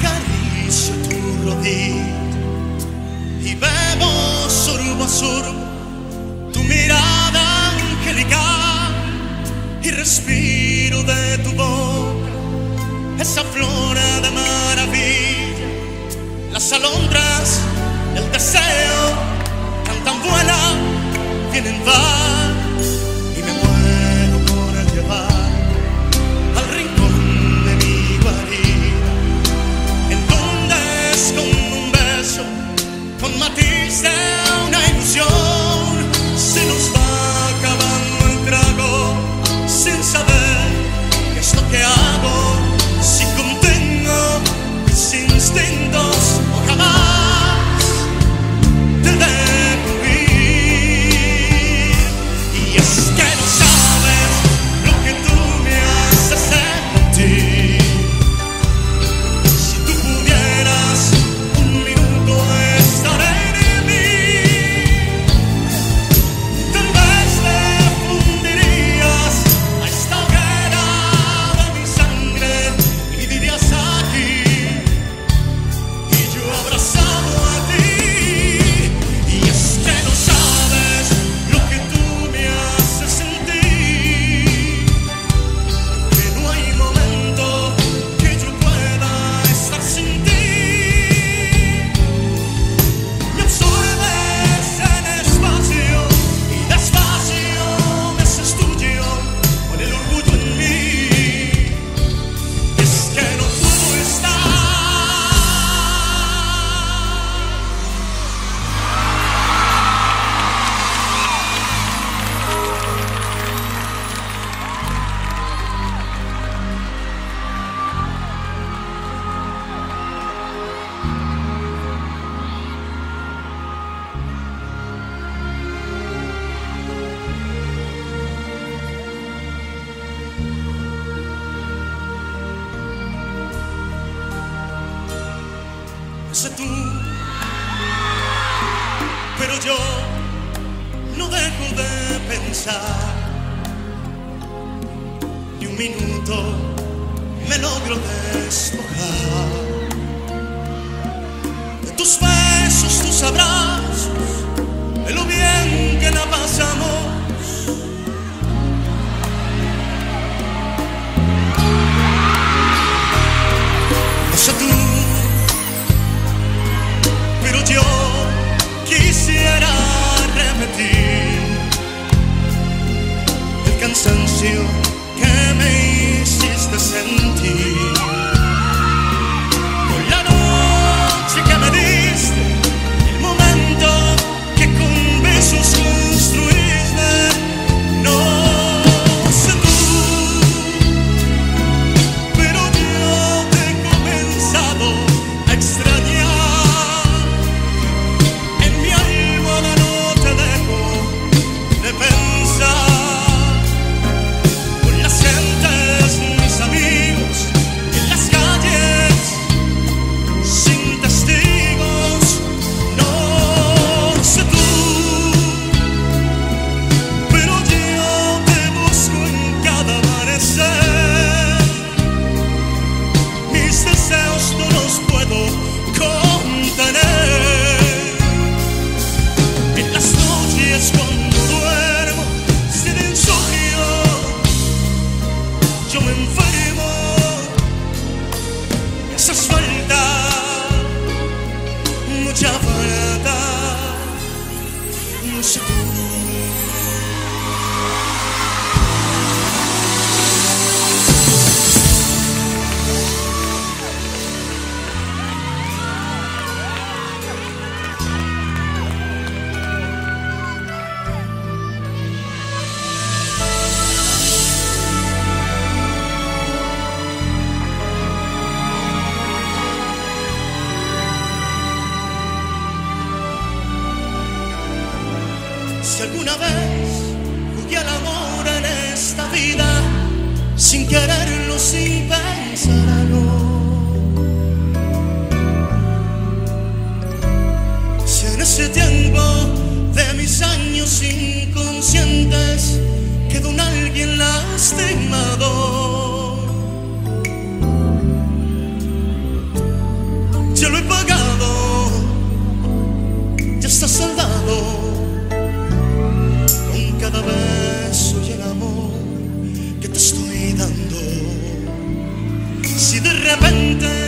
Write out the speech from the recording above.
acaricio tu rodilla y bebo sorbo a sorbo tu mirada angelical y respiro de tu boca esa flor de maravilla. Las alondras del deseo cantan, vuelan, vienen, van y me muero por llevar al rincón de mi guarida, en donde escondo un beso con matiz de una ilusión. Se nos va acabando el trago sin saber qué es lo que hago, si contengo mis instintos o jamás te dejo ir. Y es que no sabes lo que tú me haces sentir. Si tú pudieras un minuto estar en mí, tal vez te fundirías a esta hoguera de mi sangre y dirías aquí y yo abrazado a ti. Y es que no sabes lo que tú me haces sentir, que no hay momento que yo pueda estar sin ti. Me absorbes en espacio y despacio me haces tuyo con el orgullo en mí. Es que no puedo estar. No sé tú, pero yo no dejo de pensar. Ni un minuto me logro despojar de tus besos, tus abrazos, de lo bien que la pasamos. No sé tú, pero yo quisiera repetir el cansancio que me hiciste sentir con la noche que me diste, el momento que con besos construiste. No sé tú, pero yo te he comenzado a extrañar. En mi almohada no te dejo de pensar. Con las gentes, mis amigos, en las calles, sin testigos. No sé tú, pero yo te busco en cada amanecer. Mis deseos no los puedo contener. En las noches cuando duermo sin insomnio, yo me enfermo, me haces falta, mucha falta. No sé tú. Si alguna vez jugué al amor en esta vida, sin quererlo, sin pensarlo, si en ese tiempo de mis años inconscientes quedó un alguien lastimado, si de repente